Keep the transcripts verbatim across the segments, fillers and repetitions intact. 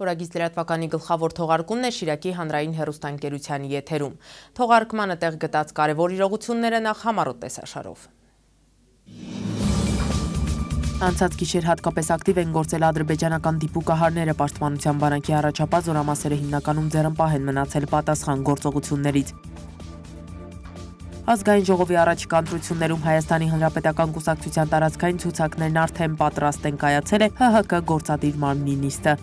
Օրագից լրատվականի գլխավոր թողարկումն է Շիրակի հանրային հեռուստաընկերության եթերում։ Թողարկմանը տեղ գտած կարևոր իրողությունները նախ համառոտ տեսաշարով։ Անցած գիշեր հատկապես ակտիվ են գործել ադրբեջանական դիպուկահարները, Պաշտպանության բանակի առաջապահ զորամասերը հիմնականում ձեռնպահ են մնացել պատասխան գործողություններից։ Ազգային ժողովի առաջիկա ընտրություններում Հայաստանի Հանրապետական կուսակցության տարածքային ցուցակներն արդեն պատրաստ են, կայացել է Հ Հ K գործադիր մարմնի նիստը։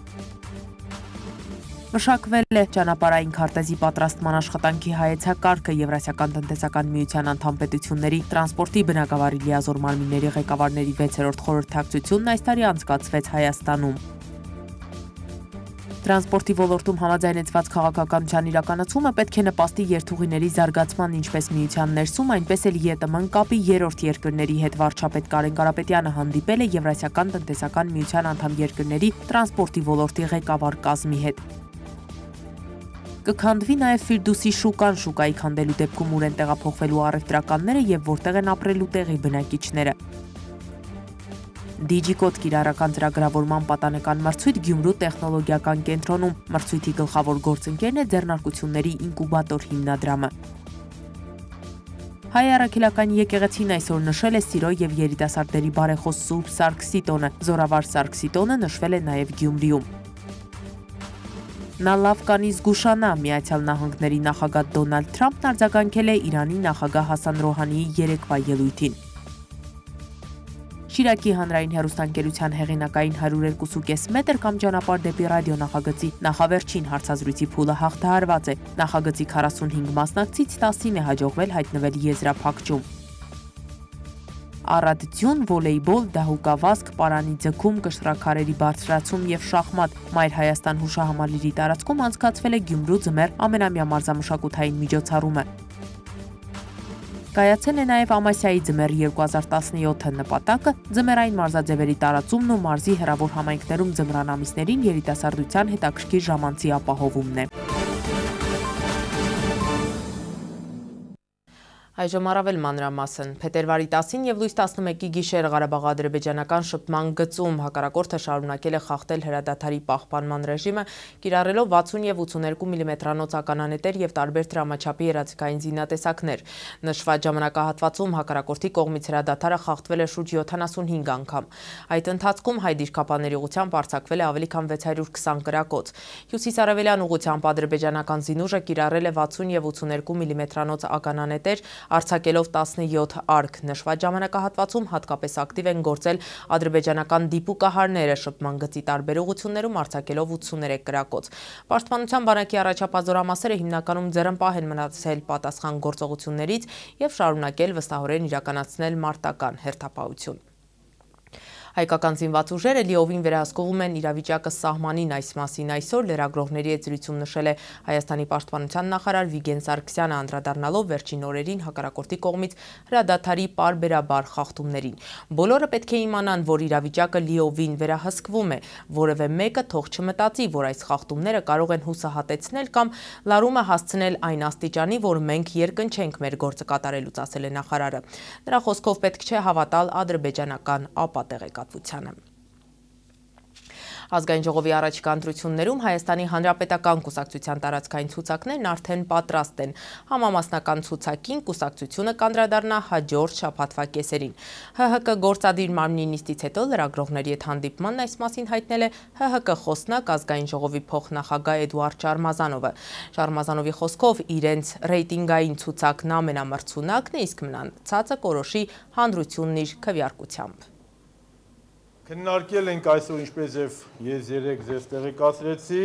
Մշակվել է ճանապարհային քարտեզի պատրաստման աշխատանքի հայեցակարգը, Եվրասիական տնտեսական միության անդամ պետությունների տրանսպորտի բնագավառի լիազոր մարմինների ղեկավարների վեցերորդ խորհրդակցությունն այս տարի անցկացվեց Հայաստանում։ Տրանսպորտի ոլորտում համաձայնեցված քաղաքականության իրականացումը պետք է նպաստի երթուղիների զարգացման ինչպես միության ներսում, այնպես էլ Ե Տ Մ կապի երրորդ երկրների հետ վարչապետ Կարեն Կարապետյանը հանդիպել է Եվրասիական տնտեսական միության անդամ երկրների տրանսպորտի ոլորտի ղեկավար կազմի հետ։ Կքանդվի նաև Ֆիրդուսի շուկան, շուկայի քանդելու դեպքում ուր են տեղափոխվելու առևտրականները եւ որտեղ են ապրելու տեղի բնակիչները։ Դիջիկոդ կիրառական ծրագրավորման պատանեկան մրցույթ Գյումրու տեխնոլոգիական կենտրոնում, մրցույթի գլխավոր գործընկերն է ձեռնարկությունների ինկուբատոր հիմնադրամը։ Հայ առաքելական եկեղեցին այսօր նշել է Սիրո եւ երիտասարդների բարեխոս Սուրբ Սարգսի տոնը, Զորավար Սարգսի տոնը նշվել է նաև Գյումրիում։ Նա լավ կանի զգուշանա, Միացյալ Նահանգների նախագահ Դոնալդ Թրամփն արձագանքել է Իրանի նախագահ Հասան Ռոհանիի երեկվա ելույթին։ Շիրակի հանրային հեռուստաընկերության հեղինակային հարյուր երկու կόμμα պենս մետր կամ ճանապարհ դեպի ռադիո նախագծի նախավերջին հարցազրույցի փուլը հաղթահարված է։ Նախագծի քառասունհինգ մասնակցից տասին է հաջողվել հայտնվել եզրափակչում։ Առատություն, վոլեյբոլ, դահուկավազք, պարանի ձգում, կշռաքարերի բարձրացում եւ շախմատ Մայր Հայաստան հուշահամալիրի տարածքում անցկացվել է Գյումրու ձմեռ ամենամյա մարզամշակութային միջոցառումը։ Կայացել է նաև Ամասիայի ձմեռ երկու հազար տասնյոթը նպատակը ձմեռային մարզաձևերի տարածումն ու մարզի հեռավոր համայնքներում ձմռան ամիսներին երիտասարդության հետաքրքիր ժամանցի ապահովումն է։ Այժմ առավել մանրամասն։ Փետրվարի տասին եւ լույս տասնմեկի գիշեր Ղարաբաղ-ադրբեջանական շփման գծում հակառակորդը շարունակել է խախտել հրադադարի պահպանման ռեժիմը, կիրառելով վաթսուն եւ ութսուներկու միլիմետրանոց ականանետեր եւ տարբեր դրամաչափի երազիկային զինատեսակներ։ Նշված ժամանակահատվածում հակառակորդի կողմից հրադադարը խախտվել է շուրջ յոթանասունհինգ անգամ։ Այդ ընթացքում հայ դիրքապաների ուղղությամբ արձակվել է ավելի քան վեց հարյուր քսան կրակոց։ Հյուսիսարևելյան ուղղությամբ ադրբեջանական զինուժը կիրառել է վաթսուն եւ ութսուներկու միլիմետրանոց ականանետեր, արձակելով տասնյոթ արկ։ Նշված ժամանակահատվածում հատկապես ակտիվ են գործել ադրբեջանական դիպուկահարները, շփման գծի տարբեր ուղղություններում արձակելով ութսուներեք կրակոց։ Պաշտպանության բանակի առաջապահ զորամասերը հիմնականում ձեռնպահ են մնացել պատասխան գործողություններից եւ շարունակել վստահորեն իրականացնել մարտական հերթապահություն։ Հայկական զինված ուժերը լիովին վերահսկողում են իրավիճակը սահմանին, այս մասին այսօր լրագրողների հետ զրույցում նշել է Հայաստանի պաշտպանության նախարար Վիգեն Սարգսյանը, անդրադառնալով վերջին օրերին հակառակորդի կողմից հրադադարի պարբերաբար խախտումներին։ Բոլորը պետք է իմանան, որ իրավիճակը լիովին վերահսկվում է, որևէ մեկը թող չմտածի, որ այս խախտումները կարող են հուսահատեցնել կամ լարումը հասցնել այն աստիճանի, որ մենք երկնչենք մեր գործը կատարելուց, ասել է նախարարը։ Նրա խոսքով պետք չէ հավատալ ադրբեջանական ապատեղեկատվությանը։ Ազգային ժողովի առաջիկա ընտրություններում Հայաստանի Հանրապետական կուսակցության տարածքային ցուցակներն արդեն պատրաստ են։ Համամասնական ցուցակին կուսակցությունը կանդրադառնա հաջորդ շաբաթվա կեսերին։ Հ Հ K գործադիր մարմնի նիստից հետո լրագրողների հետ հանդիպմանն այս մասին հայտնել է Հ Հ K խոսնակ ազգային ժողովի փոխնախագահ Էդուարդ Շարմազանովը։ Շարմազանովի խոսքով իրենց ռեյտինգային ցուցակն ամենամրցունակն է, իսկ մնացածը կորոշի հանրությունն իր քվեարկությամբ։ Քննարկել ենք այսօր, ինչպես եւ ես երեք ձեզ տեղեկացրեցի,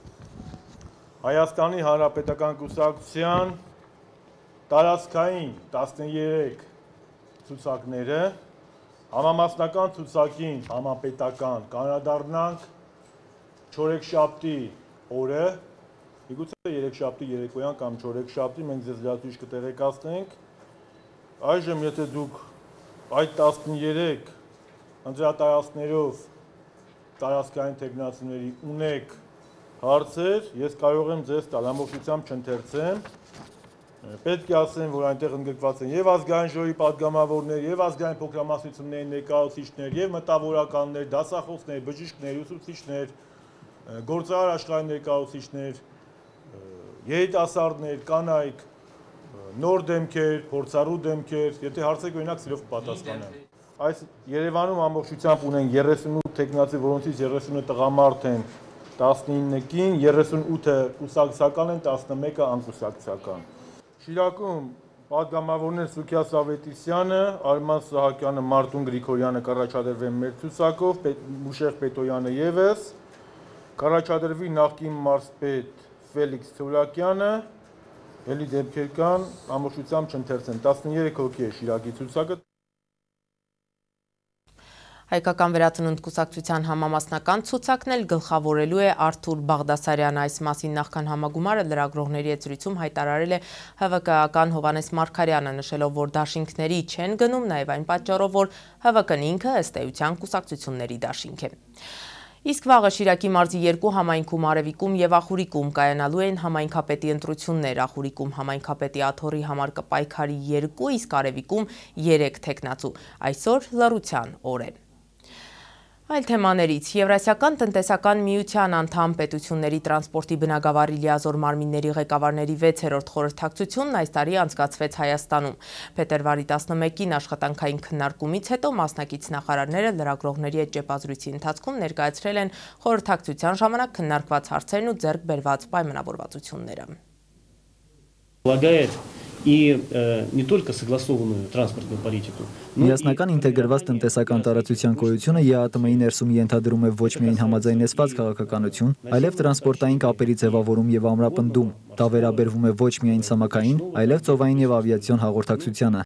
Հայաստանի Հանրապետական կուսակցության տարածքային տասներեք ցուցակները, համամասնական ցուցակին համապետական կանրադառնանք չորեքշաբթի օրը, միգուցե երեքշաբթի երեկոյան կամ չորեքշաբթի մենք ձեզ լրատվիչ կտեղեկացնենք։ Այժմ եթե դուք այդ տասներեք ընտրատարածքներով տարածքային թեկնածուների ունեք հարցեր, ես կարող եմ ձեզ տալ, ամբողջությամբ չընթերցեմ։ Պետք է ասեմ, որ այնտեղ ընդգրկված են եւ ազգային ժողովի պատգամավորներ, եւ ազգային փոքրամասնությունների ներկայացուցիչներ, եւ մտավորականներ, դասախոսներ, բժիշկներ, ուսուցիչներ, գործարար աշխարհի ներկայացուցիչներ, երիտասարդներ, կանայք, նոր դեմքեր, փորձառու դեմքեր, եթե հարցեք օրինակ սիրով պատասխանեմ։ Այս Երևանում ամբողջությամբ ունեն երեսունութ տեխնացի, որոնցից երեսունը տղամարդ են, տասնինը կին, երեսունութը կուսակցական են, տասնմեկը անկուսակցական։ Շիրակում պատգամավորներ Սուքիաս Ավետիսյանը, Արման Սահակյանը, Մարտուն Գրիգորյանը կառաջադրվեն մեր ցուցակով, Մուշեղ Պետոյանը ևս, կառաջադրվի նախկին մարզպետ Ֆելիքս Թորակյանը, էլի դեպքեր կան, ամբողջությամբ չընթերցեն, տասներեք հոգի է Շիրակի ցուցակը։ Հայկական վերածնունդ կուսակցության համամասնական ցուցակն էլ գլխավորելու է Արթուր Բաղդասարյանը։ Այս մասին նախքան համագումարը լրագրողների հետ զրույցում հայտարարել է Հ V K-ական Հովհաննես Մարգարյանը, նշելով, որ դաշինքների չեն գնում, նաև այն պատճառով, որ Հ V K-ն ինքը ըստ էության կուսակցությունների դաշինք է։ Իսկ վաղը Շիրակի մարզի երկու համայնքում Արևիկում եւ Ախուրիկում կայանալու են համայնքապետի ընտրություններ։ Ախուրիկում համայնքապետի աթոռի համար կպայքարի երկու, իսկ Արևիկում երեք թեկնածու։ Այսօր լռության օր է։ Այլ թեմաներից Եվրասիական տնտեսական միության անդամ պետությունների տրանսպորտի բնագավառի լիազոր մարմինների ղեկավարների վեցերորդ խորհրդակցությունն այս տարի անցկացվեց Հայաստանում։ Փետրվարի տասնմեկին աշխատանքային քննարկումից հետո մասնակից նախարարները լրագրողների հետ ճեպազրույցի ընթացքում ներկայացրել են խորհրդակցության ժամանակ քննարկված հարցերն ու ձեռք բերված պայմանավորվածությունները։ И э, не только согласованную транспортную политику. Միասնական ինտեգրված տնտեսական տարածության գոյությունը Ե Ա Տ Մ-ի ներսում ենթադրում է ոչ միայն համաձայնեցված քաղաքականություն, այլև տրանսպորտային կապերի ձևավորում եւ ամրապնդում։ Դա վերաբերվում է ոչ միայն ցամաքային, այլև ծովային եւ ավիացիոն հաղորդակցությանը։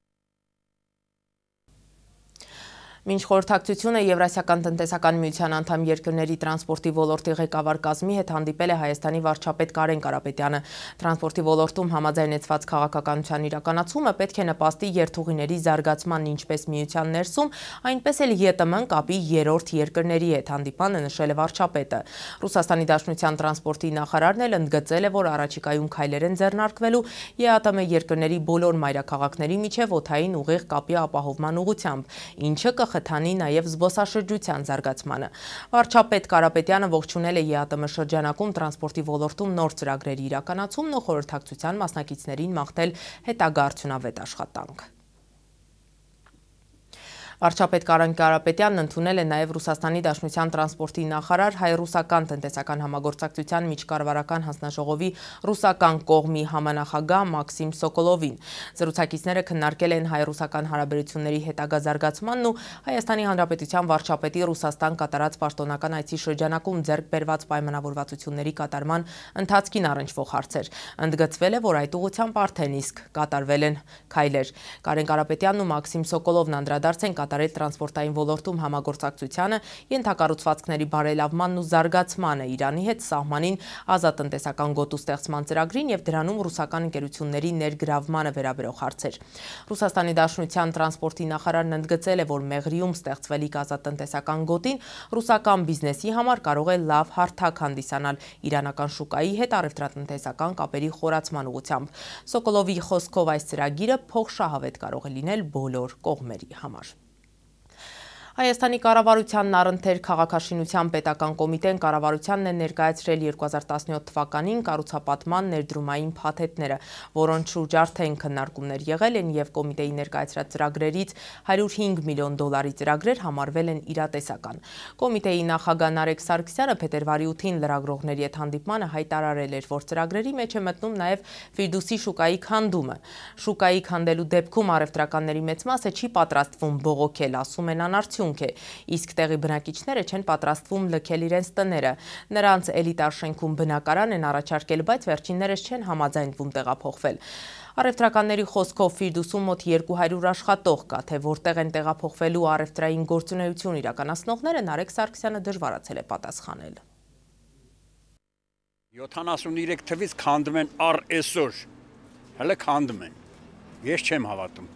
Մինչ խորհրդակցությունը Եվրասիական տնտեսական միության անդամ երկրների տրանսպորտի ոլորտի ղեկավար կազմի հետ հանդիպել է Հայաստանի վարչապետ Կարեն Կարապետյանը։ Տրանսպորտի ոլորտում համաձայնեցված քաղաքականության իրականացումը պետք է նպաստի երթուղիների զարգացմանն ինչպես միության ներսում, այնպես էլ Ե Տ Մ-ն կապի երրորդ երկրների հետ, հանդիպանը նշել է վարչապետը։ Ռուսաստանի Դաշնության տրանսպորտի նախարարն էլ ընդգծել է, որ առաջիկայում քայլեր են ձեռնարկվելու Ե Ա Տ Մ երկրների բոլոր մայրաքաղաքների միջև օդային ուղիղ կապի ապահովման ուղղությամբ, ինչը կխթանի նաև զբոսաշրջության զարգացմանը։ Վարչապետ Կարապետյանը ողջունել է Ե Ա Տ Մ շրջանակում տրանսպորտի ոլորտում նոր ծրագրերի իրականացումն ու խորհրդակցության մասնակիցներին մաղթել հետագա արդյունավետ աշխատանք։ Վարչապետ Կարեն Կարապետյանն ընդունել է նաև Ռուսաստանի Դաշնության տրանսպորտի նախարար հայ-ռուսական տնտեսական համագործակցության միջկառավարական հանձնաժողովի ռուսական կողմի համանախագահ Մաքսիմ Սոկոլովին։ Զրուցակիցները քննարկել են հայ-ռուսական հարաբերությունների հետագա զարգացմանն ու Հայաստանի Հանրապետության վարչապետի Ռուսաստան կատարած պաշտոնական այցի շրջանակում ձեռք բերված պայմանավորվածությունների կատարման ընթացքին առնչվող հարցեր։ Ընդգծվել է, որ այդ ուղղությամբ արդեն իսկ կատարվել են քայլեր։ Կարեն Կարապետյանն ու Մաքսիմ Սոկոլովն անդրադարձ են կատարել տրանսպորտային ոլորտում համագործակցությանը, ենթակառուցվածքների բարելավմանն ու զարգացմանը, Իրանի հետ սահմանին ազատտնտեսական գոտու ստեղծման ծրագրին եւ դրանում ռուսական ընկերությունների ներգրավմանը վերաբերող հարցեր։ Ռուսաստանի Դաշնության տրանսպորտի նախարարն ընդգծել է, որ Մեղրիում ստեղծվելիք ազատտնտեսական գոտին ռուսական բիզնեսի համար կարող է լավ հարթակ հանդիսանալ իրանական շուկայի հետ առևտրատնտեսական կապերի խորացման ուղղությամբ։ Սոկոլովի խոսքով այս ծրագիրը փոխշահավետ կարող է լինել բոլոր կողմերի համար։ Հայաստանի կառավարությանն առընթեր քաղաքաշինության պետական կոմիտեն կառավարությանն է ներկայացրել երկու հազար տասնյոթ թվականին կառուցապատման ներդրումային փաթեթները, որոնց շուրջ արդեն քննարկումներ եղել են եւ կոմիտեի ներկայացրած ծրագրերից հարյուր հինգ միլիոն դոլարի ծրագրեր համարվել են իրատեսական։ Կոմիտեի նախագահ Նարեկ Սարգսյանը փետրվարի ութին լրագրողների հետ հանդիպմանը հայտարարել էր, որ ծրագրերի մեջ է մտնում նաեւ Ֆիրդուսի շուկայի քանդումը։ Շուկայի քանդելու դեպքում առևտրականների մեծ մասը չի պատրաստվում բողոքել, ասում են անարդյունք է, իսկ տեղի բնակիչները չեն պատրաստվում լքել իրենց տները։ Նրանց էլիտար շենքում բնակարան են առաջարկել, բայց վերջիններս չեն համաձայնվում տեղափոխվել։ Առևտրականների խոսքով Ֆիրդուսում մոտ երկու հարյուր աշխատող կա, թե որտեղ են տեղափոխվելու առևտրային գործունեություն իրականացնողները, Նարեկ Սարգսյանը դժվարացել է պատասխանել։ յոթանասուններեք թվից քանդում են առ այսօր, հələ քանդում են, ես չեմ հավատում։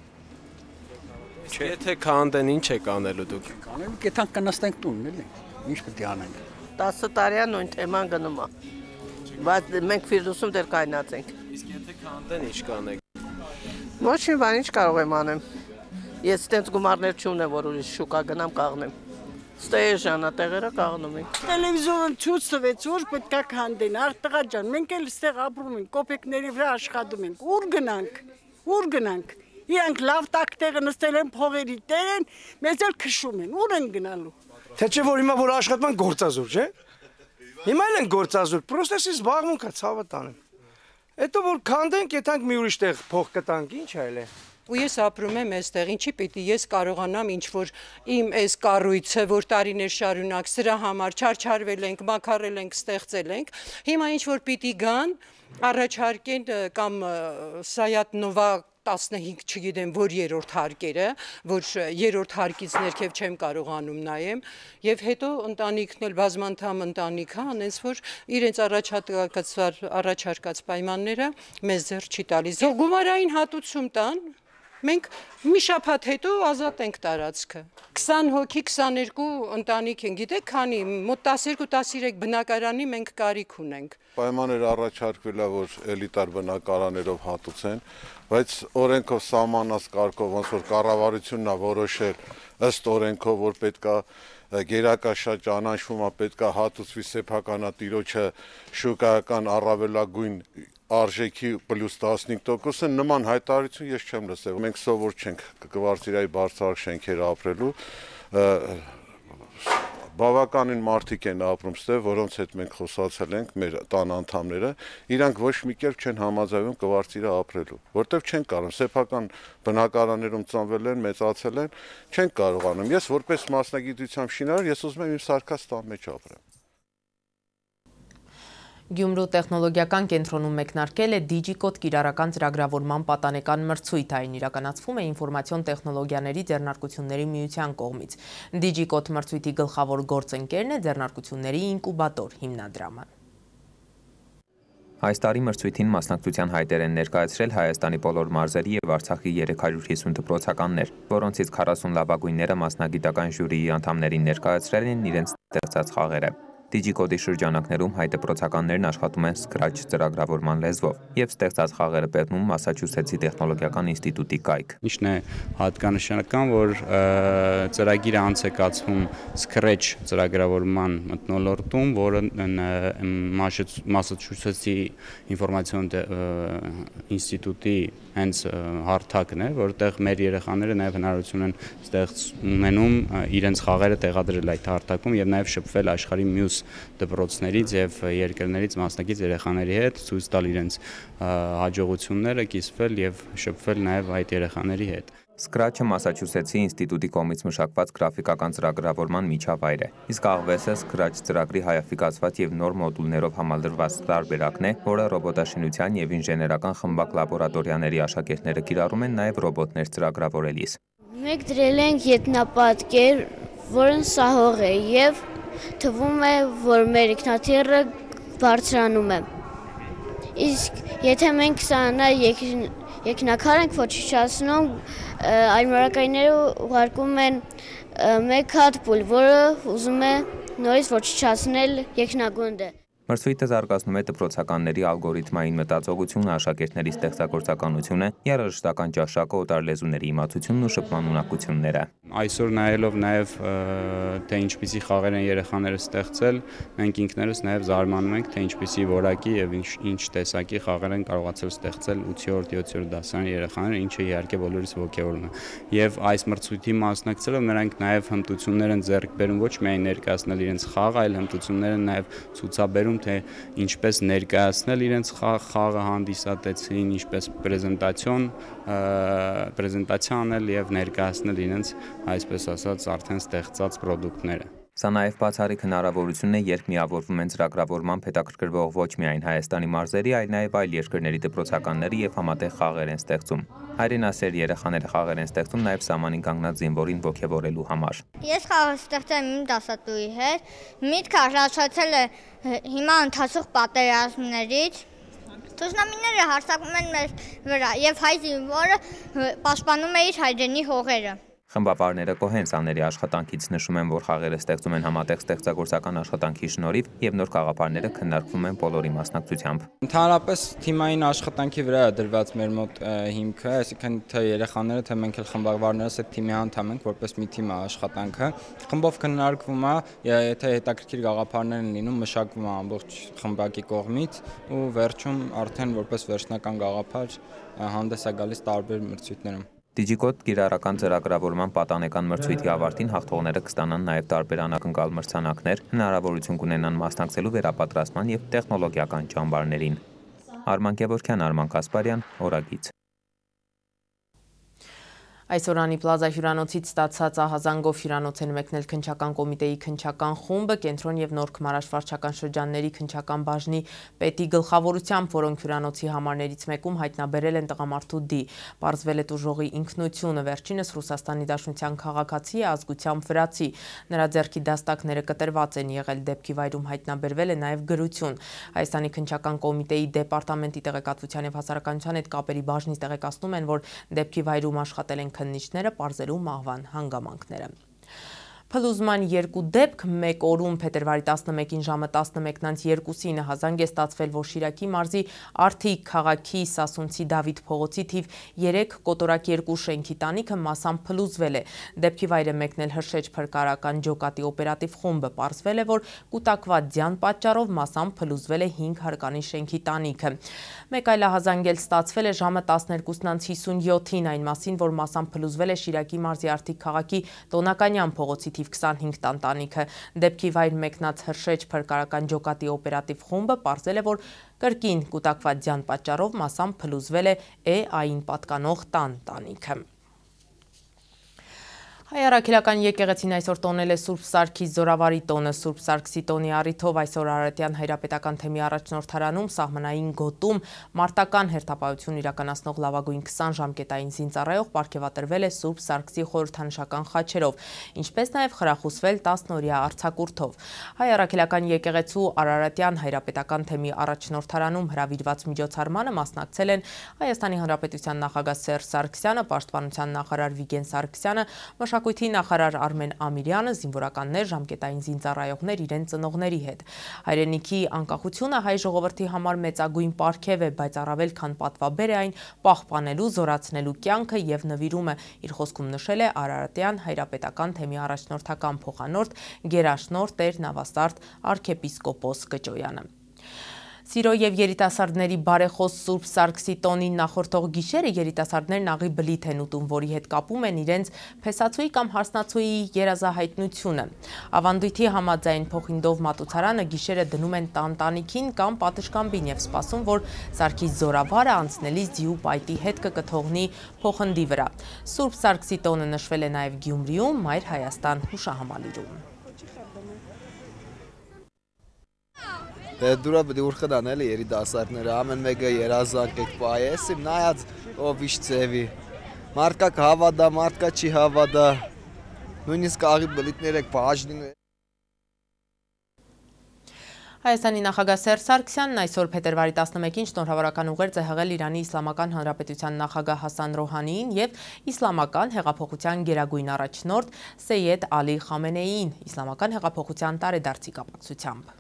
Եթե քանդեն, ինչ եք անելու դուք։ Կանելու կետան կնստենք տուն, էլի։ Ինչ պետք է անենք։ տասը տարի նույն թեման գնում է։ Բայց մենք Ֆիրդուսում դեռ կայնացենք։ Իսկ եթե քանդեն, ինչ կանեք։ Ոչ մի բան ինչ կարող եմ անեմ։ Ես այդպես գումարներ չունեմ, որ ուրիշ շուկա գնամ կաղնեմ։ Ստեյժանա տեղերը կաղնում ենք։ Տելևիզիոն ցույց տվեց, որ պետք է քանդեն, արտղա ջան, մենք էլ ստեղ ապրում ենք, կոպեկների վրա աշխատում ենք։ Ուր գնանք։ Ուր գնանք։ Իրանք լավ տակտեղը նստել են փողերի տեր են, մեզ էլ քշում են։ Ուր են գնալու։ Թե չէ որ հիմա որ աշխատում են գործազուր, չէ՞։ Հիմա էլ են գործազուր, պրոստեսի զբաղմունք է, ցավը տանեմ։ Հետո որ քանդենք, եթանք մի ուրիշ տեղ փող կտանք, ինչ այլ է։ Ու ես ապրում եմ այստեղ, ինչի պիտի ես կարողանամ ինչ-որ իմ այս կառույցը, որ տարիներ շարունակ սրա համար չարչարվել ենք, մաքարել ենք, ստեղծել ենք, հիմա ինչ-որ պիտի գան, առաջարկեն կամ Սայաթ Նովա տասնհինգ չգիտեմ, որ երրորդ հարկերը, որ երրորդ հարկից ներքև չեմ կարողանում նայեմ, եւ հետո ընտանիքն էլ բազմանդամ ընտանիք է, անենց որ իրենց առաջարկած առաջարկած պայմանները մեզ ձեռ չի տալիս։ Գումարային հատուցում տան, մենք մի շաբաթ հետո ազատ ենք տարածքը։ քսան հոգի, քսաներկու ընտանիք են, գիտեք, քանի մոտ տասներկու տասներեք բնակարանի մենք կարիք ունենք։ Պայմաններ առաջարկվել է, որ էլիտար բնակարաններով հատուցեն, բայց օրենքով սահմանած կարգով ոնց որ կառավարությունն է որոշել ըստ օրենքով, որ պետքա գերակաշատ ճանաչվում է, պետքա հատուցվի սեփականատիրոջը շուկայական առավելագույն արժեքի պլյուս տասնհինգ տոկոսը, նման հայտարարություն ես չեմ լսել։ Մենք սովոր չենք կվարտիրայի բարձրակ շենքերը ապրելու, բավականին մարդիկ են ապրում ստեղ, որոնց հետ մենք խոսացել ենք, մեր տան անդամները, իրանք ոչ մի կերպ չեն համաձայնում կվարտիրը ապրելու, որտեվ չեն կարող, սեփական բնակարաններում ծնվել են, մեծացել են, չեն կարողանում։ Ես որպես մասնագիտությամբ շինարար, ես ուզում եմ իմ սարքած տան մեջ ապրեմ։ Գյումրու տեխնոլոգիական կենտրոնում մեկնարկել է Դիջիկոդ կիրառական ծրագրավորման պատանեկան մրցույթ, այն իրականացվում է ինֆորմացիոն տեխնոլոգիաների ձեռնարկությունների միության կողմից։ Դիջիկոդ մրցույթի գլխավոր գործընկերն է ձեռնարկությունների ինկուբատոր հիմնադրամը։ Այս տարի մրցույթին մասնակցության հայտեր են ներկայացրել Հայաստանի բոլոր մարզերի եւ Արցախի երեք հարյուր հիսուն դպրոցականներ, որոնցից քառասուն լավագույնները մասնագիտական ժյուրիի անդամներին ներկայացրել են իրենց ստեղծած խաղերը։ Դիջիկոդի շրջանակներում հայ դպրոցականներն աշխատում են Scratch ծրագրավորման լեզվով եւ ստեղծած խաղերը պետնում Մասաչուսեթսի տեխնոլոգիական ինստիտուտի կայք։ Ինչն է հատկանշական, որ ծրագիրը անց է կացվում Scratch ծրագրավորման մթնոլորտում, որը Մասաչուսեթսի ինֆորմացիոն ինստիտուտի հենց հարթակն է, որտեղ մեր երեխաները նաեւ հնարավորություն են ստեղծ ունենում իրենց խաղերը տեղադրել այդ հարթակում եւ նաեւ շփվել աշխարհի մյուս դպրոցներից եւ երկրներից մասնակից երեխաների հետ, ցույց տալ իրենց հաջողությունները, կիսվել եւ շփվել նաեւ այդ երեխաների հետ։ Scratch-ը Մասաչուսեթսի ինստիտուտի կողմից մշակված գրաֆիկական ծրագրավորման միջավայր է, իսկ աղվեսը Scratch ծրագրի հայաֆիկացված եւ նոր մոդուլներով համալրված տարբերակն է, որը ռոբոտաշինության եւ ինժեներական խմբակ լաբորատորիաների աշակերտները կիրառում են նաեւ ռոբոտներ ծրագրավորելիս։ Մենք դրել ենք ետնապատկեր, որն սահող է եւ թվում է, որ մեր ինքնաթիռը բարձրանում է։ Իսկ եթե մենք սանա երկնակար ենք ոչնչացնում, այլմարակայինները ուղարկում են մեկ հատ փուլ, որը ուզում է նորից ոչնչացնել երկնագունդը։ Մրցույթը զարգացնում է դպրոցականների ալգորիթմային մտածողությունը, աշակերտների ստեղծագործականությունը, երաժշտական ճաշակը, օտար լեզուների իմացությունն ու շփման ունակությունները։ Այսօր նայելով նաև թե ինչպիսի խաղեր են երեխաները ստեղծել, մենք ինքներս նաև զարմանում ենք, թե ինչպիսի որակի եւ ինչ, ինչ տեսակի խաղեր են կարողացել ստեղծել ութերորդ յոթերորդ դասարանի երեխաները, ինչը իհարկե բոլորիս ոգևորում է։ Եվ այս մրցույթի մասնակցելով նրանք նաև հմտություններ են ձեռք բերում ոչ միայն ներկայացնել իրենց խաղը, այլ հմտություններ են նաև ցուցաբերում, թե ինչպես ներկայացնել իրենց խաղը հանդիսատեցին, ինչպես պրեզենտացիոն պրեզենտացիա անել եւ ներկայացնել իրենց, այսպես ասած, արդեն ստեղծած պրոդուկտները։ Սա նաև բացառիկ հնարավորություն է, երբ միավորվում են ծրագրավորման հետաքրքրվող ոչ միայն Հայաստանի մարզերի, այլ նաև այլ երկրների դպրոցականների եւ համատեղ խաղեր են ստեղծում։ Հայրենասեր երեխաները խաղեր են ստեղծում նաև սահմանին կանգնած զինվորին ոգևորելու համար։ Ես խաղ ստեղծել եմ իմ դասատուի հետ։ Միտքը առաջացել է հիմա ընթացող պատերազմներից։ Թշնամիները հարձակվում են մեր վրա եւ հայ զինվորը պաշտպանում է իր հայրենի հողերը։ Խմբավարները կոհենսաների աշխատանքից նշում են, որ խաղերը ստեղծում են համատեղ ստեղծագործական աշխատանքի շնորհիվ եւ նոր խաղապարները քննարկվում են բոլորի մասնակցությամբ։ Ընդհանրապես թիմային աշխատանքի վրա է դրված մեր մոտ հիմքը, այսինքն թե երեխաները, թե մենք էլ խմբավարներս այդ թիմի անդամ ենք, որպես մի թիմ է աշխատանքը։ Խմբով քննարկվում է, եթե հետաքրքիր գաղափարներ են լինում, մշակվում է ամբողջ խմբակի կողմից ու վերջում արդեն որպես վերջնական գաղափար հանդես է գալիս տարբեր մրցույթներում։ Digicode կիրառական ծրագրավորման պատանեկան մրցույթի ավարտին հաղթողները կստանան նաև տարբեր անակնկալ մրցանակներ, հնարավորություն կունենան մասնակցելու վերապատրաստման և տեխնոլոգիական ճամբարներին։ Արման Գևորգյան, Արման Կասպարյան, Օրագից։ Այսօր Անի Պլազա հյուրանոցից ստացած ահազանգով հյուրանոց են մեկնել քննչական կոմիտեի քննչական խումբը, Կենտրոն և Նոր Քմարաշ վարչական շրջանների քննչական բաժնի պետի գլխավորությամբ, որոնք հյուրանոցի համարներից մեկում հայտնաբերել են տղամարդու դի։ Պարզվել է տուժողի ինքնությունը, վերջինս Ռուսաստանի Դաշնության քաղաքացի է, ազգությամբ վրացի։ Նրա ձեռքի դաստակները կտրված են եղել, դեպքի վայրում հայտնաբերվել է նաև գրություն։ Հայաստանի քննչական կոմիտեի դեպարտամենտի տեղեկատվության և հասարակայնության հետ կապերի բաժնից տեղեկացնում են, որ դեպքի վայրում աշխատել են քննիչները պարզելու մահվան հանգամանքները։ Փլուզման երկու դեպք մեկ օրում փետրվարի տասնմեկին ժամը տասնմեկն երկուսին հազանգ է ստացվել, որ Շիրակի մարզի Արթիկ քաղաքի Սասունցի Դավիթ փողոցի թիվ երեք կոտորակ երկու շենքի տանիքը մասամբ փլուզվել է։ Դեպքի վայր է մեկնել Հրշեջ փրկարարական ջոկատի օպերատիվ խումբը, պարզվել է, որ կուտակված ձյան պատճառով մասամբ փլուզվել է հինգ հարկանի շենքի տանիքը։ Մեկ այլ ահազանգ էլ ստացվել է ժամը տասներկուսն հիսունյոթին, այն մասին, որ մասամբ փլուզվել է Շիրակի մարզի Արթիկ քաղաքի Տոնականյան փողոցի թիվ քսանհինգ տանտանիքը։ Դեպքի վայր մեկնած Հրշեջ փրկարարական ջոկատի օպերատիվ խումբը պարզել է, որ կրկին կուտակված ձյան պատճառով մասամբ փլուզվել է Է-ային պատկանող տան տանիքը։ Հայ առաքելական եկեղեցին այսօր տոնել է Սուրբ Սարգիս Զորավարի տոնը։ Սուրբ Սարգսի տոնի առիթով այսօր Արարատյան հայրապետական թեմի առաջնորդարանում սահմանային գոտում մարտական հերթապահություն իրականացնող լավագույն քսան ժամկետային զինծառայող պարգևատրվել է Սուրբ Սարգսի խորհրդանշական խաչերով, ինչպես նաև խրախուսվել տասնօրյա արձակուրդով։ Հայ առաքելական եկեղեցու Արարատյան հայրապետական թեմի առաջնորդարանում հրավիրված միջոցառմանը մասնակցել են Հայաստանի Հանրապետության նախագահ Սերժ Սարգսյանը, Պաշտպանության նախարար Վիգեն Սարգսյանը, Մշակույթի նախարար Արմեն Ամիրյանը, զինվորականներ, ժամկետային զինծառայողներ իրենց ծնողների հետ։ Հայրենիքի անկախությունը հայ ժողովրդի համար մեծագույն պարգև է, բայց առավել քան պատվաբեր է այն պահպանելու, զորացնելու կյանքը եւ նվիրումը, իր խոսքում նշել է Արարատյան հայրապետական թեմի առաջնորդական փոխանորդ գերաշնորհ Տեր Նավասարդ arczepiskopos Կճոյանը։ Սիրո և երիտասարդների բարեխոս Սուրբ Սարգսի տոնին նախորդող գիշերը երիտասարդներն աղի բլիթ են ուտում, որի հետ կապում են իրենց փեսացուի կամ հարսնացուի երազահայտնությունը։ Ավանդույթի համաձայն փոխինդով մատուցարանը գիշերը դնում են տանտանիքին կամ պատշգամբին և սպասում, որ Սարգիս Զորավարը անցնելիս ձիու պայտի հետ կկթողնի փոխնդի վրա։ Սուրբ Սարգսի տոնը նշվել է նաև Գյումրիում, Մայր Հայաստան հուշահամալիրում։ Դուրա բդի ուրխն էլի երիտասարդները, ամեն մեկը երազանք եք պայես, իմ նայած ով իշ ձևի, մարդկա կհավադա, մարդկա չի հավադա, նույնիսկ աղի բլիթներ եք բաժնին։ Հայաստանի նախագահ Սերժ Սարգսյանն այսօր փետրվարի տասնմեկին շնորհավորական ուղերձ է հղել Իրանի Իսլամական Հանրապետության նախագահ Հասան Ռոհանիին եւ Իսլամական հեղափոխության գերագույն առաջնորդ Սեյեդ Ալի Խամենեիին Իսլամական հեղափոխության տարեդարձի կապակցությամբ։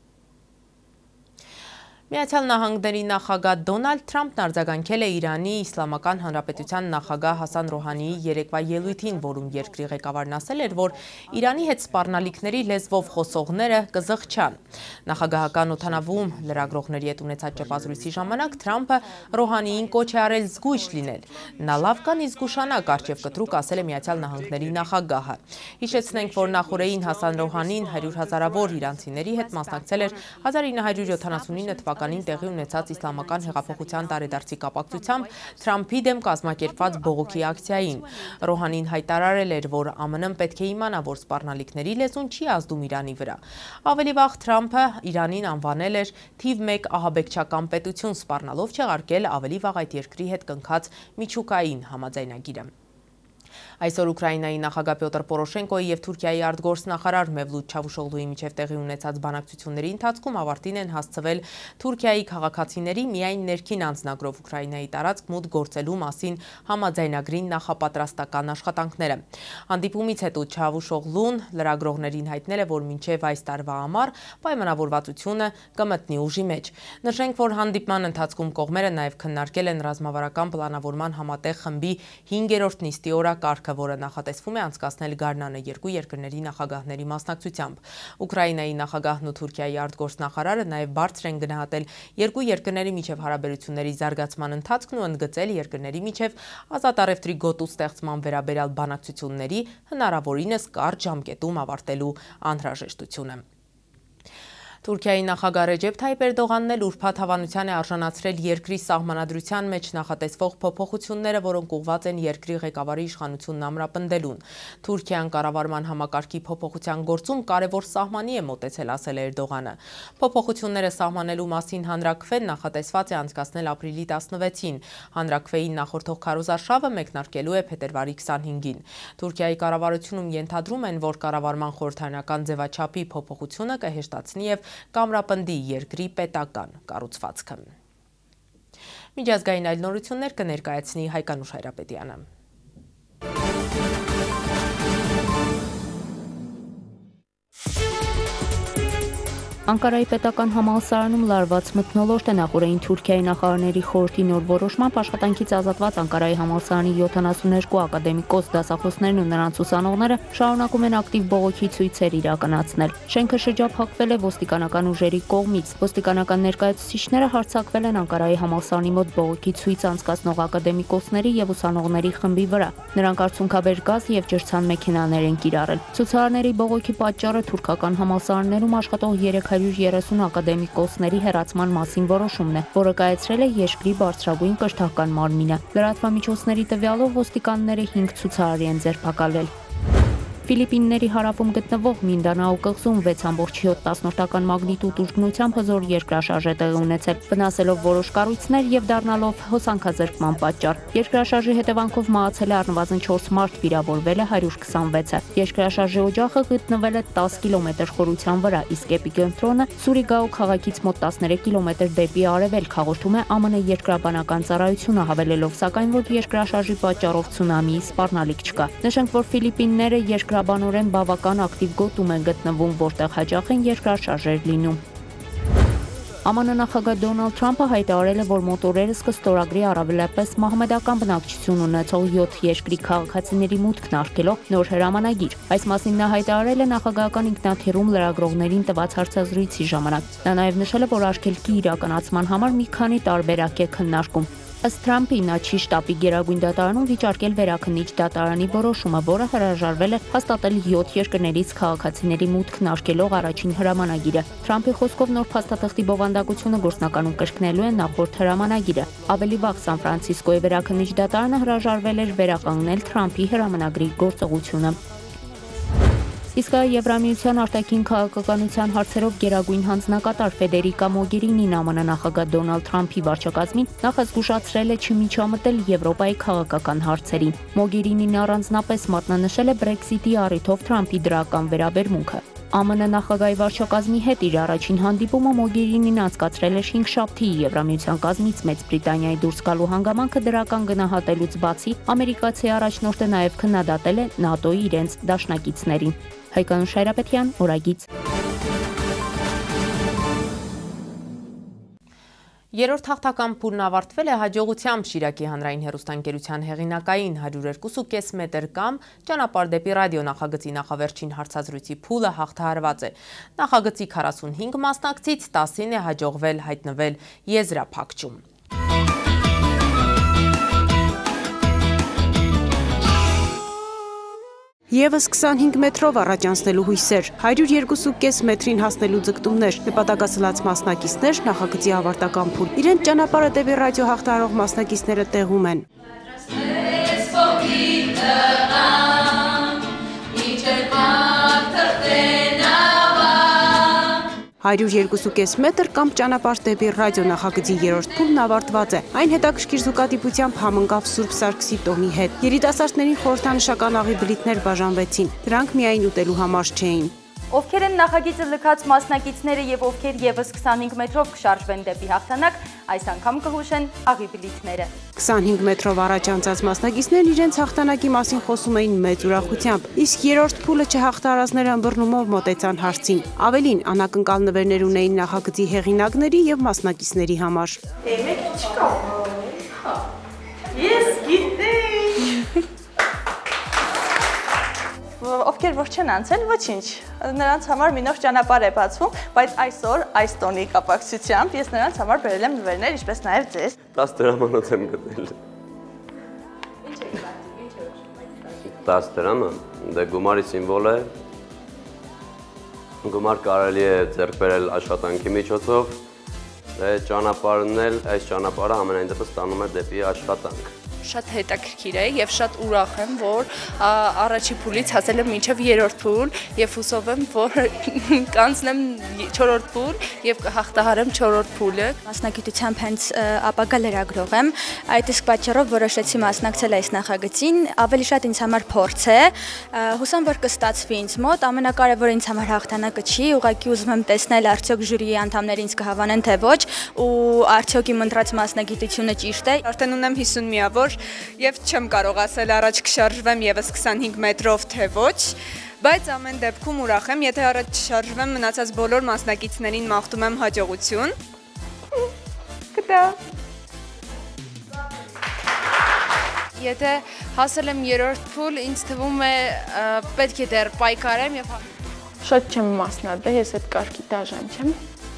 Միացյալ Նահանգների նախագահ Դոնալդ Թրամփն արձագանքել է Իրանի Իսլամական Հանրապետության նախագահ Հասան Ռոհանիի երեկվա ելույթին, որում երկրի ղեկավարն ասել էր, որ Իրանի հետ սպառնալիքների լեզվով խոսողները կզղջան։ Նախագահական օդանավում լրագրողների հետ ունեցած ճեպազրույցի ժամանակ Թրամփը Ռոհանիին կոչ է արել զգույշ լինել։ Նա լավ կան զգուշանակ, առջև կտրուկ ասել է Միացյալ Նահանգների նախագահը։ Հիշեցնենք, որ նախորդին Հասան Ռոհանին հարյուր հազարավոր իրանցիների հետ մասնակցել էր հազար ինը հարյուր յոթանասունինը թվականին տեղի ունեցած Իսլամական հեղափոխության տարեդարձի կապակցությամբ Թրամփի դեմ կազմակերպված բողոքի ակցիային։ Ռոհանին հայտարարել էր, որ ԱՄՆ-ն պետք է իմանա, որ սպառնալիքների լեզուն չի ազդում Իրանի վրա։ Ավելի վաղ Թրամփը Իրանին անվանել էր թիվ մեկ ահաբեկչական պետություն, սպառնալով չեղարկել ավելի վաղ այդ երկրի հետ կնքած միջուկային համաձայնագիրը։ Այսօր Ուկրաինայի նախագահ Պյոտր Պորոշենկոյի եւ Թուրքիայի արտգործնախարար Մևլութ Չավուշօղլուի միջև տեղի ունեցած բանակցությունների ընթացքում ավարտին են հասցվել Թուրքիայի քաղաքացիների միայն ներքին անձնագրով Ուկրաինայի տարածք մուտք գործելու մասին համաձայնագրին նախապատրաստական աշխատանքները։ Հանդիպումից հետո Չավուշօղլուն լրագրողներին հայտնել է, որ մինչև այս տարվա համար պայմանավորվածությունը կմտնի ուժի մեջ։ Նշենք, որ հանդիպման ընթացքում կողմերը նաև քննարկել են ռազմավարական պլանավորման համատեղ խմբի հինգերորդ նիստի օրակարգը, որը նախատեսվում է անցկացնել գարնանը երկու երկրների նախագահների մասնակցությամբ։ Ուկրաինայի նախագահն ու Թուրքիայի արտգործնախարարը նաև բարձր են գնահատել երկու երկրների միջև հարաբերությունների զարգացման ընթացքն ու ընդգծել երկրների միջև ազատ առևտրի գոտու ստեղծման վերաբերյալ բանակցությունների հնարավորինս կարճ ժամկետում ավարտելու անհրաժեշտությունը։ Թուրքիայի նախագահ Ռեջեփ Թայիպ Էրդողանն էլ ուրբաթ հավանության է արժանացրել երկրի սահմանադրության մեջ նախատեսվող փոփոխությունները, որոնք ուղղված են երկրի ղեկավարի իշխանությունն ամրապնդելուն։ Թուրքիան կառավարման համակարգի փոփոխության գործում կարևոր սահմանի է մոտեցել, ասել է Էրդողանը։ Փոփոխությունները սահմանելու մասին հանրաքվեն նախատեսված է անցկացնել ապրիլի տասնվեցին։ Հանրաքվեին նախորդող քարոզարշավը մեկնարկելու է փետրվարի քսանհինգին։ Թուրքիայի կառավարությունում ենթադրում են, որ կառավարման խորհրդարանական ձևաչափի փոփոխությունը կհեշտացնի եւ կամրապնդի երկրի պետական կառուցվածքը։ Միջազգային այլ նորություններ կներկայացնի Հայկանուշ Հայրապետյանը։ Անկարայի պետական համալսարանում լարված մթնոլորտ է նախորդին Թուրքիայի նախարարների խորհրդի նոր որոշմամբ աշխատանքից ազատված Անկարայի համալսարանի յոթանասուններկու ակադեմիկոս դասախոսներն ու նրանց ուսանողները շարունակում են ակտիվ բողոքի ցույցեր իրականացնել։ Շենքը շրջափակվել է ոստիկանական ուժերի կողմից։ Ոստիկանական ներկայացուցիչները հարձակվել են Անկարայի համալսարանի մոտ բողոքի ցույց անցկացնող ակադեմիկոսների եւ ուսանողների խմբի վրա։ Նրանք արցունքաբեր գազ եւ ջրցան մեքենաներ են կիրառել։ Ցուցարարների բողոքի պատճառը թուրքական համալսարաններում աշխատող երեք հարյուր երեսուն ակադեմիկոսների հեռացման մասին որոշումն է, որը կայացրել է երկրի բարձրագույն կրթական մարմինը։ Լրատվամիջոցների տվյալով ոստիկանները հինգ ցուցարարի են ձերբակալել։ Ֆիլիպինների հարավում գտնվող Մինդանաու կղզում վեց ամբողջ յոթ մագնիտուդ ուժգնությամբ հզոր երկրաշարժ է տեղի ունեցել, վնասելով որոշ կառույցներ եւ դառնալով հոսանքազրկման պատճառ։ Երկրաշարժի հետևանքով մահացել է առնվազն չորս մարդ, վիրավորվել է հարյուր քսանվեցը։ Երկրաշարժի օջախը գտնվել է տասը կիլոմետր խորության վրա, իսկ էպիկենտրոնը Սուրիգաու քաղաքից մոտ տասներեք կիլոմետր դեպի արևելք, հաղորդում է ԱՄՆ երկրաբանական ծառայությունը, հավելելով սակայն, որ երկրաշարժի պատճառով ցունամիի սպառնալիք չկա։ Նշենք, որ Ֆիլիպինները երկրաբանորեն բավական ակտիվ գոտում են գտնվում, որտեղ հաճախ են երկրաշարժեր լինում։ ԱՄՆ նախագահ Դոնալդ Թրամփը հայտարարել է, որ մոտորերս կստորագրի առավելապես մահմեդական բնակչություն ունեցող յոթ երկրի քաղաքացիների մուտքն արգելող նոր հրամանագիր։ Այս մասին նա հայտարարել է նախագահական ինքնաթիռում լրագրողներին տված հարցազրույցի ժամանակ։ Նա նաև նշել է, որ արգելքի իրականացման համար մի քանի տարբերակ է քննարկում։ Ըստ Թրամփի, նա չի շտապի Գերագույն դատարանում վիճարկել վերաքննիչ դատարանի որոշումը, որը հրաժարվել է հաստատել յոթ երկրներից քաղաքացիների մուտքն արգելող առաջին հրամանագիրը։ Թրամփի խոսքով նոր փաստաթղթի բովանդակությունը գործնականում կրկնելու է նախորդ հրամանագիրը։ Ավելի վաղ Սան Ֆրանցիսկոյի վերաքննիչ դատարանը հրաժարվել էր վերականգնել Թրամփի հրամանագրի գործողությունը։ Իսկ Եվրամիության արտաքին քաղաքականության հարցերով գերագույն հանձնակատար Ֆեդերիկա Մոգերինին ԱՄՆ նախագահ Դոնալդ Թրամփի վարչակազմին նախազգուշացրել է չմիջամտել Եվրոպայի քաղաքական հարցերին։ Մոգերինին առանձնապես մատնանշել է Brexit-ի առիթով Թրամփի դրական վերաբերմունքը։ ԱՄՆ նախագահի վարչակազմի հետ իր առաջին հանդիպումը Մոգերինին անցկացրել է շինգշաբթի Եվրամիության կազմից Մեծ Բրիտանիայի դուրս գալու հանգամանքը դրական գնահատելուց բացի ամերիկացի առաջնորդը նաև քննադատել է ՆԱՏՕ-ի իրենց դաշնակիցներին։ Հայկանուշ Հայրապետյան, օրագիծ։ Երրորդ հաղթական փուլն ավարտվել է հաջողությամբ Շիրակի հանրային հեռուստաընկերության հեղինակային հարյուր երկու կես մետր կամ ճանապարհ դեպի ռադիո նախագծի նախավերջին հարցազրույցի փուլը հաղթահարված է։ Նախագծի քառասունհինգ մասնակցից տասին է հաջողվել հայտնվել եզրափակչում։ Եվս քսանհինգ մետրով առաջ անցնելու հույսեր, հարյուր երկու կես մետրին հասնելու ձգտումներ, նպատակասլաց մասնակիցներ նախագծի ավարտական փուլ։ Իրենց ճանապարհը դեպի ռադիո հաղթահարող մասնակիցները տեղում են։ հարյուր երկու կόμma պենս մետր կամ ճանապարհ դեպի ռադիո նախագծի երրորդ փուլն ավարտված է։ Այն հետաքրքիր զուգադիպությամբ համընկավ Սուրբ Սարգսի տոնի հետ։ Երիտասարդներին խորհրդանշական աղի բլիթներ բաժանվեցին։ Դրանք միայն ուտելու համար չէին։ Ովքեր են նախագիծը լքած մասնակիցները եւ ովքեր եւս քսանհինգ մետրով կշարժվեն դեպի հաղթանակ, այս անգամ կհուշեն աղի բլիթները։ քսանհինգ մետրով առաջ անցած մասնակիցներն իրենց հաղթանակի մասին խոսում էին մեծ ուրախությամբ, իսկ երրորդ փուլը չհաղթարածները ըմբռնումով մոտեցան հարցին։ Ավելին, անակնկալ նվերներ ունեին նախագծի հեղինակների եւ մասնակիցների համար։ Մեկ չկա։ Ես գիտեի։ Ովքեր որ չեն անցել, ոչինչ, նրանց համար մի նոր ճանապարհ է բացվում, բայց այսօր այս տոնի կապակցությամբ ես նրանց համար բերել եմ նվերներ, ինչպես նաև ձեզ։ տասը դրամանոց եմ գտել։ Ինչ է կարծիք, ինչ է։ տասը դրամը, դե գումարի սիմվոլ է։ Գումար կարելի է ձեռք բերել աշխատանքի միջոցով, դե ճանապարհն էլ, այս ճանապարհը ամենայն դեպս տանում է դեպի աշխատանք։ Շատ հետաքրքիր է եւ շատ ուրախ եմ, որ առաջի փուլից հասել եմ մինչեւ երրորդ փուլ եւ հուսով եմ, որ կանցնեմ չորրորդ փուլ եւ կհաղթահարեմ չորրորդ փուլը։ Մասնագիտությամբ հենց ապագա լրագրող եմ, այդ իսկ պատճառով որոշեցի մասնակցել այս նախագծին, ավելի շատ ինձ համար փորձ է, հուսամ, որ կստացվի ինձ մոտ, ամենակարևորը ինձ համար հաղթանակը չի, ուղղակի ուզում եմ տեսնել արդյոք ժյուրիի անդամները ինձ կհավանեն թե ոչ, ու արդյոք իմ ընտրած մասնագիտությունը ճիշտ է։ Արդեն ունեմ հիսուն միավոր եւ չեմ կարող ասել առաջ կշարժվեմ եւս քսանհինգ մետրով թե ոչ, բայց ամեն դեպքում ուրախ եմ, եթե առաջ շարժվեմ, մնացած բոլոր մասնակիցներին մաղթում եմ հաջողություն։ Կտա։ Եթե հասել եմ երրորդ փուլ, ինձ թվում է պետք է դեռ պայքարեմ եւ շատ չեմ մասնադե, ես այդ կարգի դաժան չեմ։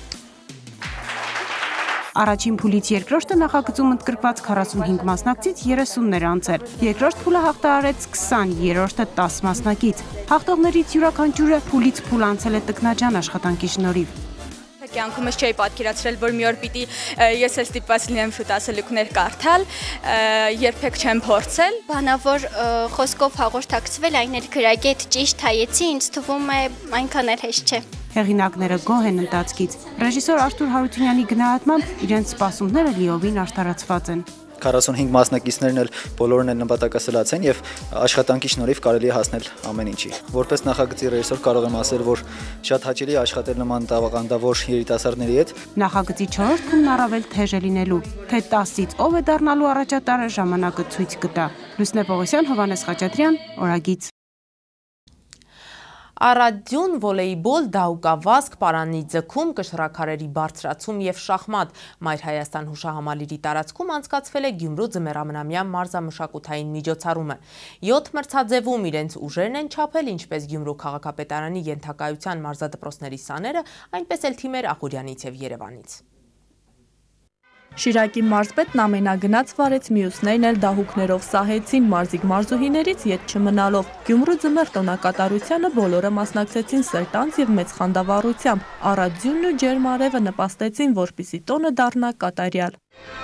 Առաջին փուլից երկրորդը նախագծում ընդգրկված քառասունհինգ մասնակցից երեսունն էր անցել։ Երկրորդ փուլը հաղթահարեց քսան, երրորդը տասը մասնակից։ Հաղթողներից յուրաքանչյուրը փուլից փուլ անցել է տքնաջան աշխատանքի շնորհիվ։ Կյանքումս չէի պատկերացրել, որ մի օր պիտի ես էլ ստիպված լինեմ շուտ ասելիքներ կարդալ, երբեք չեմ փորձել։ Բանավոր խոսքով հաղորդակցվել, այն էլ գրագետ ճիշտ հայեցի, ինձ թվում է այնքան էլ հեշտ չէ։ Հեղինակները գոհ են ընթացքից։ Ռեժիսոր Արթուր Հարությունյանի գնահատմամբ իրենց սպասումները լիովին արտարացված են։ քառասունհինգ մասնակիցներն էլ բոլորն են նպատակասլաց են եւ աշխատանքի շնորհիվ կարելի է հասնել ամեն ինչի։ Որպես նախագծի ռեժիսոր կարող եմ ասել, որ շատ հաճելի է աշխատել նման տաղանդավոր երիտասարդների հետ։ Նախագծի չորրորդ փուլն առավել թեժ է լինելու, թե տասից ով է դառնալու առաջատարը ժամանակը ցույց կտա։ Լուսնե Պողոսյան, Հովհաննես Խաչատրյան, Օրագիծ։ Առադյուն, վոլեյբոլ, դահուկավազք, պարանի ձգում, կշռաքարերի բարձրացում և շախմատ։ Մայր Հայաստան հուշահամալիրի տարածքում անցկացվել է Գյումրու ձմեռամնամյա մարզամշակութային միջոցառումը։ յոթ մրցաձևում իրենց ուժերն են չափել ինչպես Գյումրու քաղաքապետարանի ենթակայության մարզադպրոցների սաները, այնպես էլ թիմեր Ախուրյանից և Երևանից։ Շիրակի մարզպետն ամենագնաց վարեց, մյուսներն էլ դահուկներով սահեցին մարզիկ մարզուհիներից ետ չմնալով։ Գյումրու ձմեռ տոնակատարությանը բոլորը մասնակցեցին սրտանց և մեծ խանդավառությամբ։ Առադյունն ու ջերմարևը նպաստեցին, որպեսզի տոնը դառնա կատարյալ։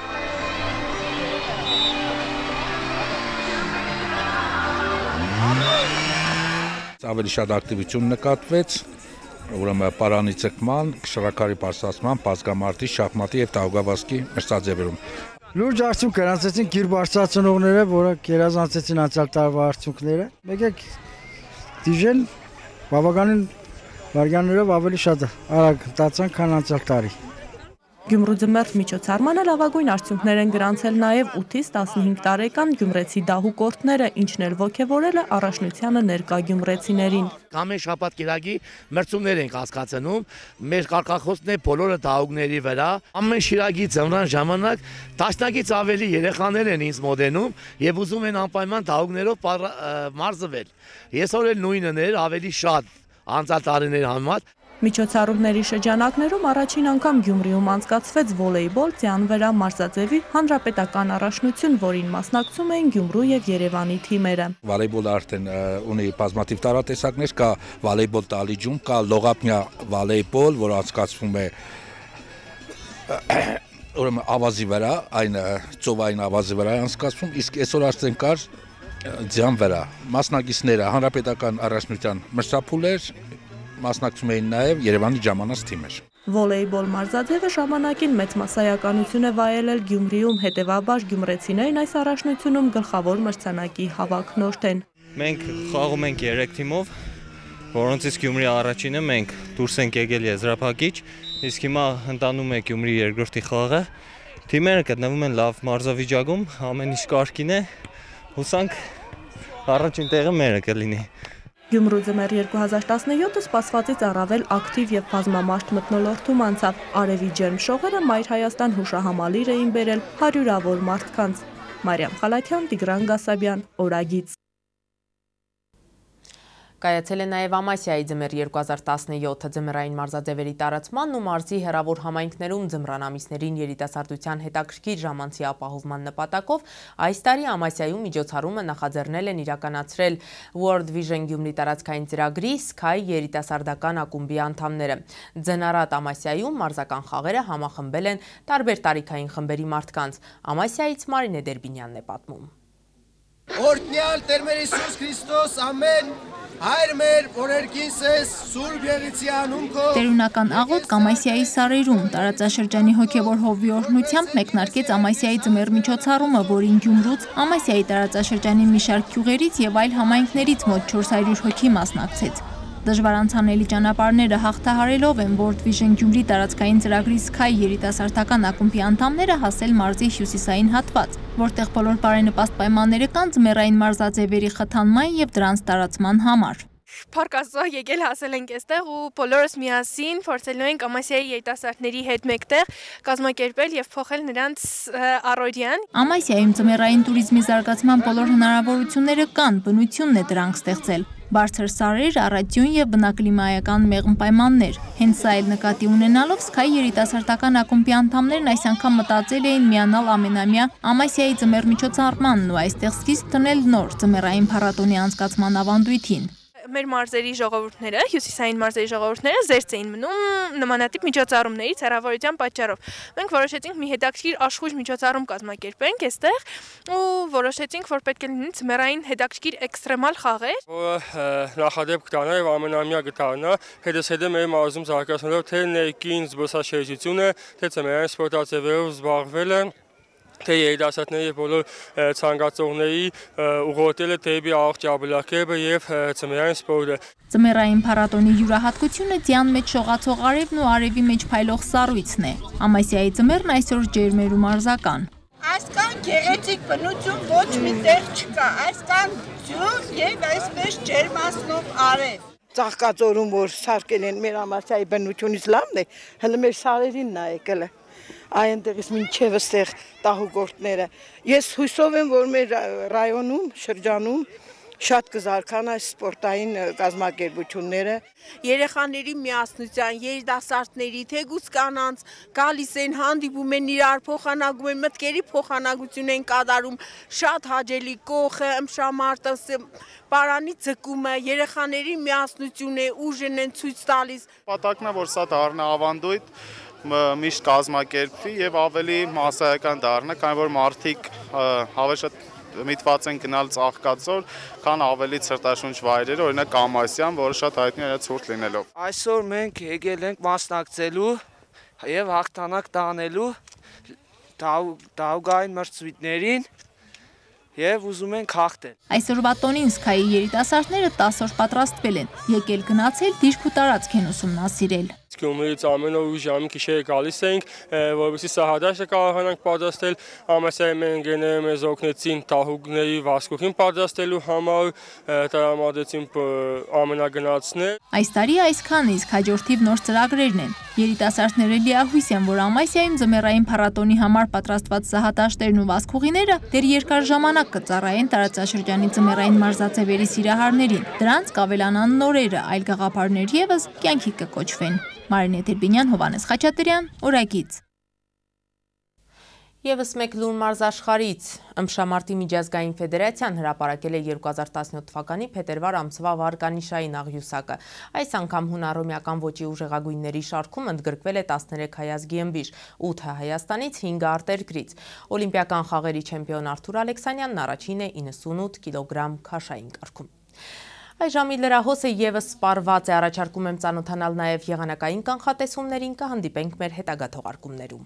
Ավելի շատ ակտիվություն նկատվեց, ուրեմն պարանի ցկման, կշռաքարի բարձրացման, բազգամարտի, շախմատի եւ դահուկավազքի մրցաձևերում։ Լուրջ արդյունք գրանցեցին գիր բարձրացնողները, որը գերազանցեցին անցյալ տարվա արդյունքները։ Մեկ դիժեն բավականին վարյաններով ավելի շատ արագ տածան, քան անցյալ տարի։ Գյումրու ձմեռ միջոցառմանը լավագույն արդյունքներ են գրանցել նաև ութից տասնհինգ տարեկան գյումրեցի դահուկորդները, ինչն էլ ոգևորել է առաջնությանը ներկա գյումրեցիներին։ Ամեն շաբաթ կիրակի մրցումներ ենք հասկացնում, մեր կարգախոսն է բոլորը դահուկների վրա։ Ամեն շիրակի ձմռան ժամանակ տասնյակից ավելի երեխաներ են ինձ մոտենում եւ ուզում են անպայման դահուկներով մարզվել։ Այսօր էլ նույնն էր, ավելի շատ անցյալ տարիների համեմատ։ Միջոցառումների շրջանակներում առաջին անգամ Գյումրիում անցկացվեց վոլեյբոլ ձյան վրա մարզաձևի հանրապետական առաջնություն, որին մասնակցում էին Գյումրու եւ Երևանի թիմերը։ Վոլեյբոլը արդեն ունի բազմաթիվ տարատեսակներ, կա վոլեյբոլ տալիջում, կա լողափնյա վոլեյբոլ, որը անցկացվում է ուրեմն ավազի վրա, այն ծովային ավազի վրա անցկացվում, իսկ այսօր արդեն կար ձյան վրա։ Մասնակիցները հանրապետական առաջնության մրցափուլեր մասնակցում էին նաև Երևանի ժամանած թիմեր։ Վոլեյբոլ մարզաձևը ժամանակին մեծ մասսայականություն է վայելել Գյումրիում, հետևաբար գյումրեցիներն այս առաջնությունում գլխավոր մրցանակի հավակնորդ են։ Մենք խաղում ենք երեք թիմով, որոնցից Գյումրի առաջինը մենք դուրս ենք եկել եզրափակիչ, իսկ հիմա ընտանում է Գյումրի երկրորդի խաղը։ Թիմերը գտնվում են լավ մարզավիճակում, ամեն ինչ կարգին է, հուսանք առաջին տեղը մերը կլինի։ Գյումրու ձմեռ երկու հազար տասնյոթը սպասվածից առավել ակտիվ եւ բազմամարդ մթնոլորտում անցավ։ Արևի ջերմ շողերը Մայր Հայաստան հուշահամալիր էին բերել հարյուրավոր մարդկանց։ Մարիամ Խալաթյան, Տիգրան Գասաբյան, Օրագիծ։ Կայացել է նաև Ամասիայի ձմեռ երկու հազար տասնյոթը ձմեռային մարզաձևերի տարածմանն ու մարզի հեռավոր համայնքներում ձմռան ամիսներին երիտասարդության հետաքրքիր ժամանցի ապահովման նպատակով այս տարի Ամասիայում միջոցառումը նախաձեռնել են իրականացրել World Vision Գյումրի տարածքային ծրագրի Sky երիտասարդական ակումբի անդամները։ Ձնարատ Ամասիայում մարզական խաղերը համախմբել են տարբեր տարիքային խմբերի մարդկանց։ Ամասիայից Մարինե Դերբինյանն է պատմում։ Օրհնյալ Տեր մեր Հիսուս Քրիստոս, ամեն, Հայր մեր, որ երկինս ես, Սուրբ Եղիցի անուն քո։ Տերունական աղոթք Ամասիայի սարերում տարածաշրջանի հոգևոր հովվի օրհնությամբ մեկնարկեց Ամասիայի ձմեռ միջոցառումը, որին Գյումրուց, Ամասիայի տարածաշրջանի մի շարք գյուղերից եւ այլ համայնքներից մոտ չորս հարյուր հոգի մասնակցեց։ Դժվար անցանելի ճանապարհները հաղթահարելով են World Vision Գյումրի տարածքային ծրագրի Sky երիտասարդական ակումբի անդամները հասել մարզի հյուսիսային հատված, որտեղ բոլոր բարենպաստ պայմանները կան ձմեռային մարզաձևերի խթանման եւ դրանց տարածման համար։ Փառք Աստծո, եկել հասել ենք այստեղ ու բոլորս միասին փորձելու ենք Ամասիայի երիտասարդների հետ մեկտեղ կազմակերպել եւ փոխել նրանց առօրյան։ Ամասիայում ձմեռային туриզմի զարգացման բոլոր հնարավորությունները կան, բնությունն է դրանք ստեղծել։ Բարձր սարեր, առատյուն եւ բնակլիմայական մեղմ պայմաններ։ Հենց սա էլ նկատի ունենալով Sky երիտասարդական ակումբի անդամներն այս անգամ մտածել էին միանալ ամենամյա Ամասիայի ձմեռ միջոցառմանն ու այստեղ սկիզբ դնել նոր ձմեռային փառատոնի անցկացման ավանդույթին։ Մեր մարզերի ժողովուրդները, հյուսիսային մարզերի ժողովուրդները զերծ էին մնում նմանատիպ միջոցառումներից հեռավորության պատճառով։ Մենք որոշեցինք մի հետաքրքիր աշխույժ միջոցառում կազմակերպենք այստեղ ու որոշեցինք, որ պետք է լինի ձմեռային հետաքրքիր էքստրեմալ խաղեր, որը նախադեպ կտանա եւ ամենամյա կտանա, հետզհետե մեր մարզում զարգացնելով թե ներքին զբոսաշրջությունը, թե ձմեռային սպորտաձևերով զբաղվելը, թե երիտասարդների եւ բոլոր ցանկացողների ուղղոտելը դեպի առողջ ապրելակերպը եւ ձմեռային սպորտը։ Ձմեռային փառատոնի յուրահատկությունը ձյան մեջ շողացող արևն ու արևի մեջ փայլող սառույցն է։ Ամասիայի ձմեռն այսօր ջերմեր ու մարզական։ Այսքան գեղեցիկ բնություն ոչ մի տեղ չկա, այսքան ջուր եւ այսպես ջերմացնող արև։ Ծաղկածորում որ սարքել են մեր Ամասիայի բնությունից լավն է, հələ մեր սարերին նա եկել է։ Այնտեղից մինչև այստեղ տահուգորտները։ Ես հույսով եմ, որ մեր ռայոնում, շրջանում շատ կզարգան այս սպորտային կազմակերպությունները։ Երեխաների միասնության, երիտասարդների, թեկուզ կանանց գալիս են, հանդիպում են իրար, փոխանակում են, մտքերի փոխանակություն են կատարում, շատ հաճելի կողը, ըմբշամարտը, պարանի ձգումը, երեխաների միասնություն է, ուժն են ցույց տալիս։ Պատակն է, որ սա դառնա ավանդույթ, միշտ կազմակերպվի եւ ավելի մասսայական դառնա, քանի որ մարդիկ ավելի շատ միտված են գնալ Ծաղկածոր, քան ավելի ցրտաշունչ վայրեր, օրինակ Ամասիան, որը շատ հայտնի է ցուրտ լինելով։ Այսօր մենք եկել ենք մասնակցելու եւ հաղթանակ տանելու դահուկային մրցույթներին եւ ուզում ենք հաղթել։ Այսօրվա տոնին Sky-ի երիտասարդները տասը օր պատրաստվել են, եկել գնացել, դիրք ու տարածք են ուսումնասիրել։ Գյումրիից ամեն օր ու ժամի գիշերը գալիս ենք, որովհետեւ սա հադաշը կարողանանք պատրաստել։ Ամասիայի մեր ընկերները մեզ օգնեցին տահուկների վասկուքին պատրաստելու համար, տրամադրեցին ամենագնացներ։ Այս տարի այսքան, իսկ հաջորդիվ նոր ծրագրերն են։ Երիտասարդները լիահույս են, որ Ամասիայում ձմեռային փառատոնի համար պատրաստված զահատաշտերն ու վասկուղիները դեռ երկար ժամանակ կծառայեն տարածաշրջանի ձմեռային մարզաձևերի սիրահարներին։ Դրանց կավելանան նորերը, այլ գաղափարներ եւս կյանքի կկոչվեն։ Մարինե Դերբինյան, Հովանես Խաչատրյան, Օրագիծ։ Եվս մեկ լուր մարզաշխարից ըմբշամարտի միջազգային ֆեդերացիան հրապարակել է երկու հազար տասնյոթ թվականի փետրվար ամսվա վարկանիշային աղյուսակը։ Այս անգամ հունարոմեական ոճի ուժեղագույնների շարքում ընդգրկվել է տասներեք հայազգի ըմբիշ, ութը Հայաստանից, հինգը արտերկրից։ Օլիմպիական խաղերի չեմպիոն Արթուր Ալեքսանյանն առաջին է իննսունութ կիլոգրամ քաշային կարգում։ Այս ժամի լրահոսը եւս սպառված է, առաջարկում եմ ծանոթանալ նաեւ եղանակային կանխատեսումներին, կհանդիպենք մեր հետագա թողարկումներում։